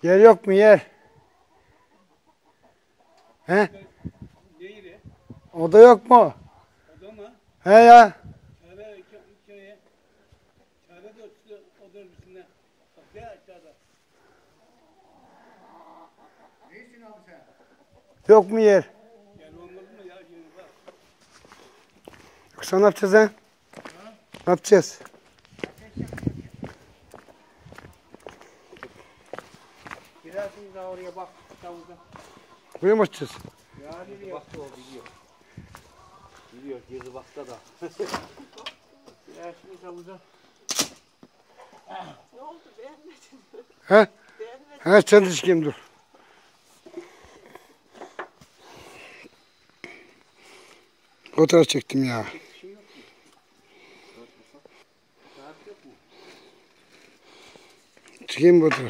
Yer yok mu yer? He? Neydi? Oda yok mu? Oda mı? He ya. Çare köye. Çare de oda üstüne. Bak ya aşağıda. Neysin abi sen? Yok mu yer? Yer olmadı mı ya? Yeri var. Yoksa ne yapacağız he? Ne yapacağız? Girersiniz daha oraya bak. Tavuğda. Buraya mı açacağız? Yani baktı o biliyor. Biliyor girdi bakta da. Girersiniz tavuğda. Ne oldu beğenmedin mi? He? Beğenmedin. He sen de çıkayım dur. Fotoğraf çektim ya. Çekeyim fotoğraf.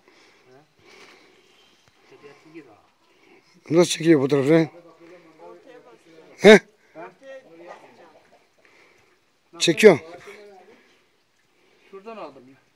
Nasıl çekiyor fotoğrafı? Ortaya basacağım. He? Ortaya basacağım. Çekiyorum. Şuradan aldım ya.